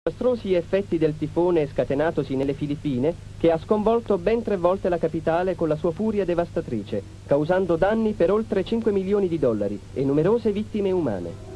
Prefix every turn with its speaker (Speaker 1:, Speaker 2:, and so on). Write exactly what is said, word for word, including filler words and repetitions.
Speaker 1: Disastrosi effetti del tifone scatenatosi nelle Filippine, che ha sconvolto ben tre volte la capitale con la sua furia devastatrice, causando danni per oltre cinque milioni di dollari e numerose vittime umane.